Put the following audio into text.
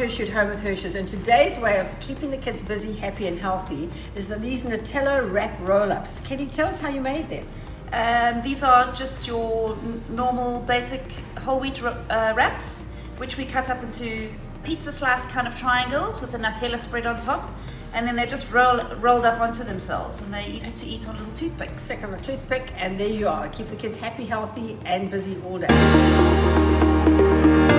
Hershey at Home with Hershey's, and today's way of keeping the kids busy, happy and healthy is that these Nutella Roll Ups. Can you tell us how you made them? These are just your normal basic whole wheat wraps, which we cut up into pizza slice kind of triangles with a Nutella spread on top, and then they're just rolled up onto themselves, and they're easy to eat on little toothpicks. Stick on a toothpick and there you are. Keep the kids happy, healthy and busy all day.